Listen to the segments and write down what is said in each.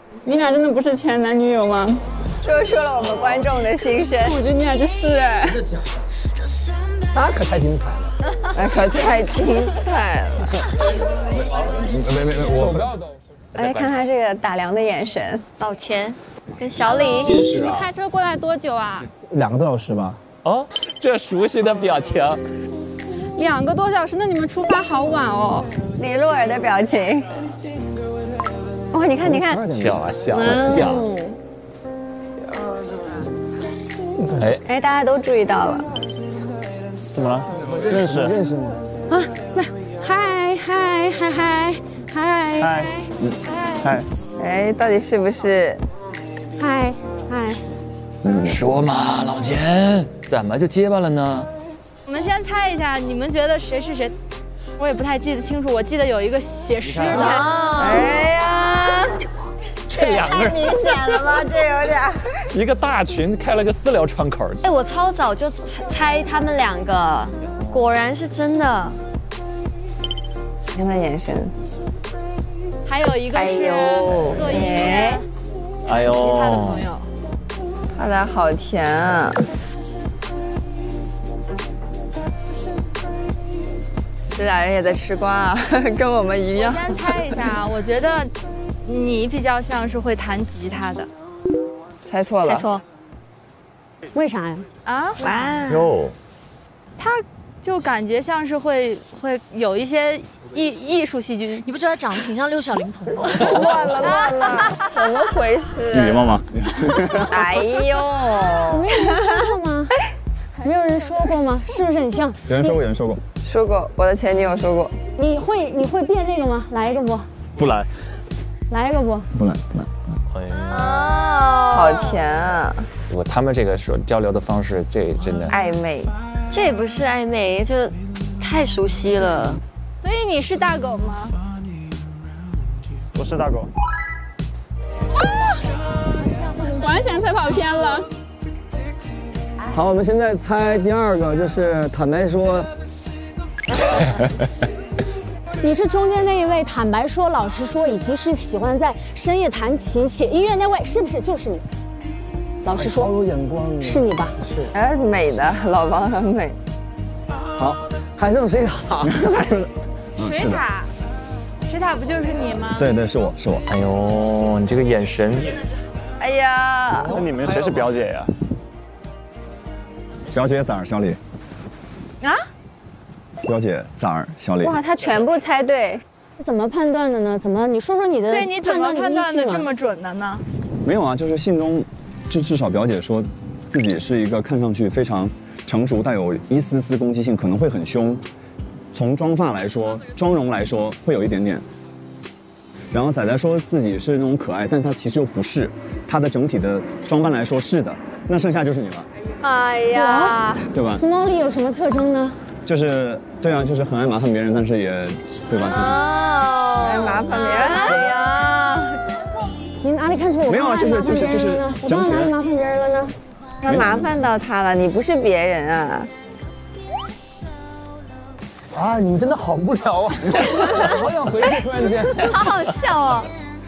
你俩真的不是前男女友吗？ 说出了我们观众的心声。 我觉得你俩就是哎。 那可太精彩了， 那可太精彩了。 我不要动。 来看他这个打量的眼神。 老钱跟小李， 你们开车过来多久啊 2个多小时吧。 哦，这熟悉的表情。 ？2个多小时，那你们出发好晚哦。 李洛尔的表情。哇，你看，你看， 笑啊笑啊笑。 哎，大家都注意到了。 怎么了？认识你啊，没有，嗨。 嗨， 哎，到底是不是？ 嗨。 说嘛，老钱，怎么就结巴了呢？ 我们先猜一下，你们觉得谁是谁？我也不太记得清楚，我记得有一个写诗的。 哎呀， 这两个人太明显了吧？这有点。 一个大群开了个私聊窗口。 哎，我超早就猜他们2个，果然是真的。 看他眼神。 还有一个是做音乐， 哎呦， 其他的朋友。 他俩好甜啊！这俩人也在吃瓜啊，跟我们一样。 先猜一下，我觉得你比较像是会弹吉他的。 猜错了。 猜错。为啥呀？ 啊？ 哇哟， 他就感觉像是会有一些艺术戏剧。 你不觉得长得挺像六小龄童吗？ 乱了，怎么回事？ 你礼貌吗？ 哎呦， 没有人说过吗？没有人说过吗？是不是很像？ 有人说过。 说过，我的前女友说过。 你会变那个吗？来一个不？ 不来。 来一个不？ 不来。 哦，好甜啊！ 他们这个说交流的方式，这真的暧昧。 这也不是暧昧，就太熟悉了。 所以你是大狗吗？ 我是大狗。 完全猜跑偏了。 好，我们现在猜第2个，就是坦白说。 你是中间那一位，坦白说，老实说，以及是喜欢在深夜弹琴写音乐那位，是不是就是你？老实说， 好有眼光， 是你吧？ 是。 哎，美的，老王很美。 好，还剩水塔。 水塔，水塔不就是你吗？ 对，是我。 哎呦，你这个眼神。 哎呀， 那你们谁是表姐呀？表姐崽儿小李。 啊？ 表姐崽儿小李。 哇，他全部猜对。 怎么判断的呢？你说说你的对，你怎么判断的这么么准的呢？ 没有啊，就是信中，至少表姐说自己是一个看上去非常成熟，带有一丝丝攻击性，可能会很凶。从妆发来说，妆容来说会有一点点。然后仔仔说自己是那种可爱，但他其实又不是。他的整体的装扮来说是的，那剩下就是你了。 哎呀， 对吧？ 福猫里有什么特征呢？ 就是对啊，就是很爱麻烦别人，但是也对吧？ 哦，爱麻烦别人。哎呀， 你哪里看出我没有啊？就是我刚哪里麻烦别人了呢？ 他麻烦到他了，你不是别人啊。 啊，你们真的好无聊啊！好想回去，突然间。 好好笑哦。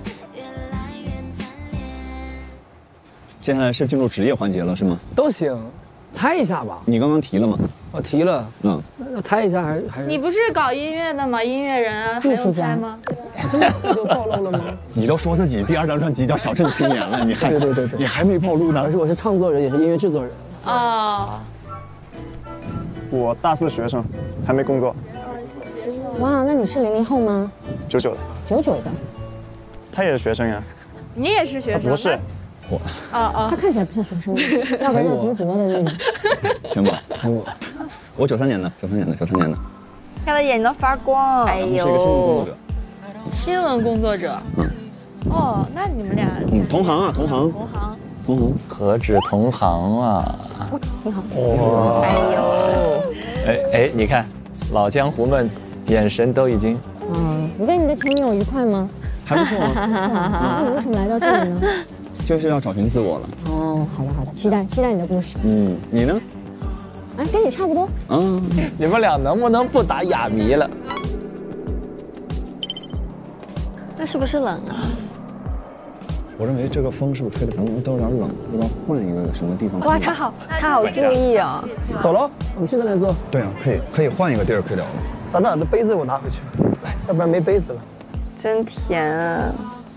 接下来是进入职业环节了，是吗？ 都行，猜一下吧。 你刚刚提了吗？ 我提了。那猜一下还是？ 你不是搞音乐的吗？音乐人啊，还用猜吗？ 这么快就暴露了吗？ 你都说自己第2张专辑叫《小镇青年》了，你还对， 你还没暴露呢。 而且我是创作人，也是音乐制作人。 哦。 我大4学生，还没工作。 哇，那你是00后吗 99的。 99的。 他也是学生呀。 你也是学生？ 不是。 我。 他看起来不像学生，要不然要读博的那种。 全国。我93年的。 他的眼都发光。 哎呦。 是一个新闻工作者。 新闻工作者。哦，那你们俩。 同行啊，同行。 何止同行啊！ 挺好。 哇！ 哎呦。 哎，你看，老江湖们眼神都已经。 你跟你的前女友愉快吗？ 还不错啊。 那你为什么来到这里呢？ 就是要找寻自我了。 哦，好的，期待你的故事。 你呢？ 哎，跟你差不多。 你们俩能不能不打哑谜了？ 那是不是冷啊？ 我认为这个风是不是吹的咱们都有点冷，要不要换一个什么地方？ 哇，他好注意哦。 走了，我们去那边坐。 对啊，可以换一个地儿可以聊了。 等等，这杯子我拿回去，要不然没杯子了。 真甜啊！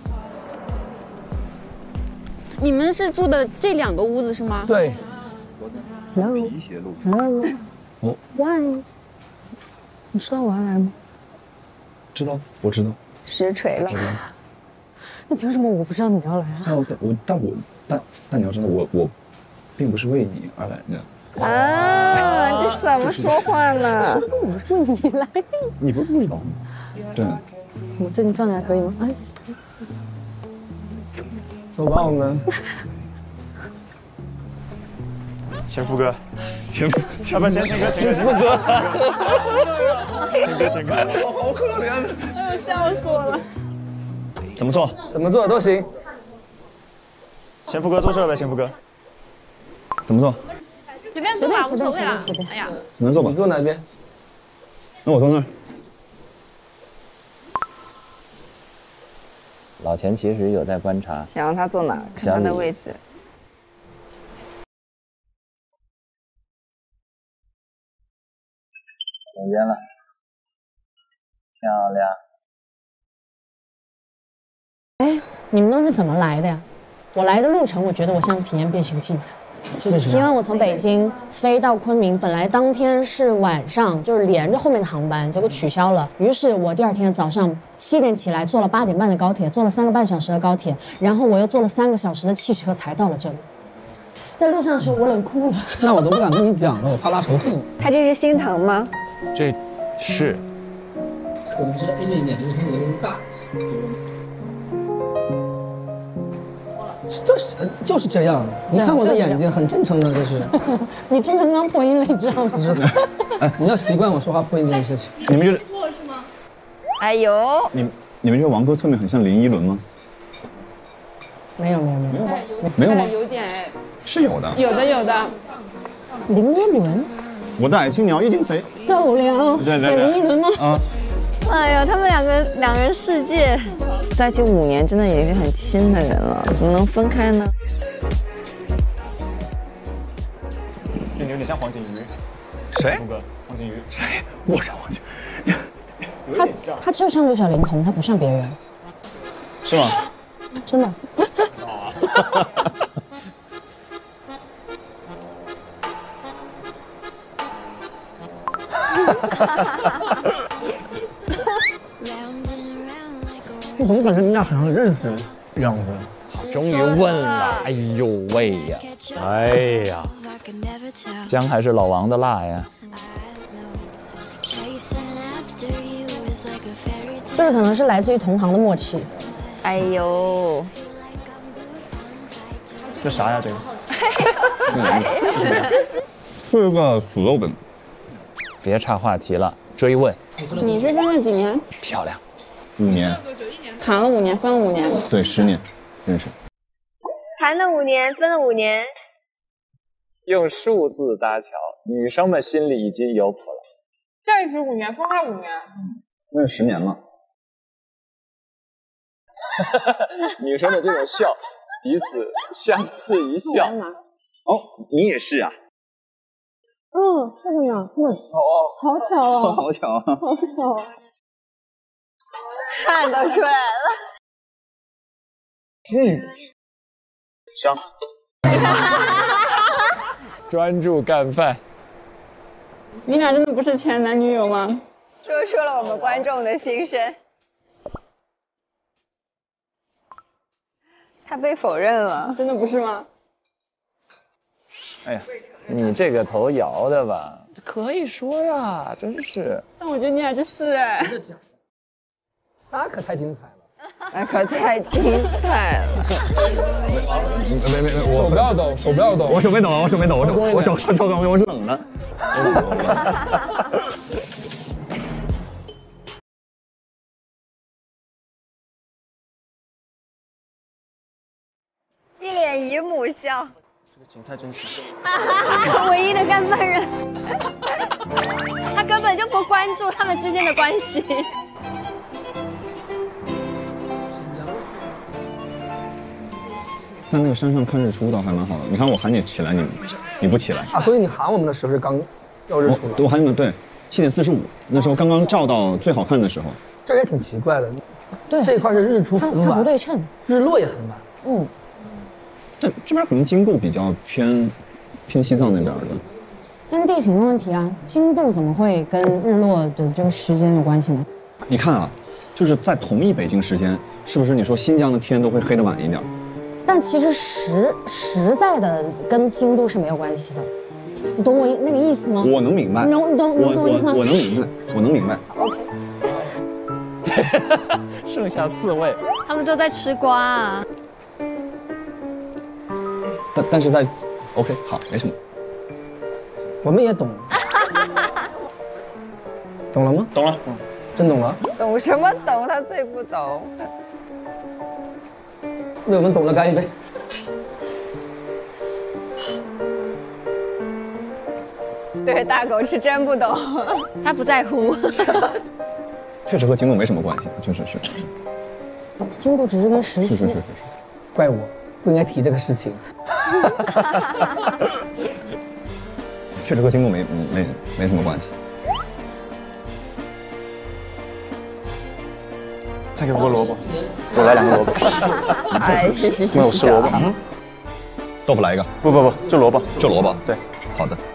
你们是住的这2个屋子是吗？ 对。 哦 Why？ 你知道我要来吗？ 知道，我知道。 实锤了。 那凭什么我不知道你要来啊？ 但你要知道，我并不是为你而来的。 啊，这怎么说话呢？ 说跟我说你来。 你不知道吗？对。 我最近状态还可以吗？哎， 走吧，我们。 前夫哥， 前夫哥， 前夫哥， 前哥，好可怜！ 哎呦，笑死我了。 怎么做？ 怎么做都行。 前夫哥坐这呗，前夫哥。 怎么做？ 随便坐吧，无所谓了。哎呀， 随便坐吧。 你坐哪边？ 那我坐那儿。 老钱其实有在观察， 想让他坐哪儿？看他的位置。 总监了，漂亮。 哎，你们都是怎么来的呀？我来的路程，我觉得我像体验变形记。 这个是因为我从北京飞到昆明，本来当天是晚上，就是连着后面的航班，结果取消了。于是我第2天早上7点起来，坐了8点半的高铁，坐了3个半小时的高铁，然后我又坐了3个小时的汽车才到了这里。在路上的时候我冷哭了。 那我都不敢跟你讲了，我怕拉仇恨。 他这是心疼吗？ 这是可能是因为眼睛看起来更大，就是这样。你看我的眼睛很真诚的，这是。 你真诚刚破音了，你知道吗？ 哎，你要习惯我说话破音这件事情。 你们觉得？ 哎呦， 你们觉得王哥侧面很像林依轮吗？ 没有， 没有吗？ 有点哎。 是有的。 有的。 林依轮。 我的爱情鸟一定飞。 走了。 对， 林依轮吗？ 啊。 哎呀，他们两人世界在一起5年，真的也是很亲的人了，怎么能分开呢？ 你有点像黄景瑜。 谁？ 黄景瑜。 谁？我像黄景瑜。 他就像6小龄童，他不像别人。 是吗？ 真的。 我怎么感觉你俩好像认识的样子？ 终于问了，哎呦喂呀，哎呀，姜还是老王的辣呀。 这个可能是来自于同行的默契。 哎呦， 这啥呀？这个？ 是一个 slogan。 别岔话题了，追问。 你是分了几年？ 漂亮。 5年。 谈了5年，分了5年。 对，10年认识。 谈了5年，分了5年。 用数字搭桥，女生们心里已经有谱了。 这是5年，分开5年。 那是10年嘛。 女生的这种笑，彼此相视一笑。 哦，你也是啊。 是的呀，好巧哦， 好巧啊， 好巧啊， 汗都出来了。 香。 专注干饭。 你俩真的不是前男女友吗？ 说出了我们观众的心声。他被否认了， 真的不是吗？ 哎呀，你这个头摇的吧？可以说呀，真是。 但我觉得你俩就是哎。 那可太精彩了。 那可太精彩了！ 没， 手不要抖，手不要抖， 我手没抖，我手冷了。 一脸姨母笑。 这个芹菜真香。 唯一的干饭人，他根本就不关注他们之间的关系。 在那个山上看日出倒还蛮好的。你看我喊你起来，你不起来啊？所以你喊我们的时候是刚要日出了。 我喊你们对，7:45，那时候刚刚照到最好看的时候。 这也挺奇怪的。 对， 这一块是日出很晚， 它不对称， 日落也很晚。 嗯。 但这边可能经度比较偏西藏那边的。 但地形的问题啊，经度怎么会跟日落的这个时间有关系呢？ 你看啊，就是在同一北京时间，是不是你说新疆的天都会黑得晚一点？ 但其实实在的跟经度是没有关系的，你懂我那个意思吗？ 我能明白。 你懂我意思吗？ 我能明白，我能明白。 OK。 剩下4位， 他们都在吃瓜啊。 但是在 OK 好，没什么。 我们也懂。懂了吗？ 懂了。 真懂了？ 懂什么懂？他最不懂。 为我们懂了干一杯。 对，大狗是真不懂，他不在乎。 确实和经度没什么关系，是。 经度只是跟时是。 怪我不应该提这个事情。 确实和经度没什么关系。 再给我个萝卜，我来2个萝卜。 哎， 没有吃萝卜。 豆腐来一个。 不，就萝卜。 就萝卜。 对， 好的。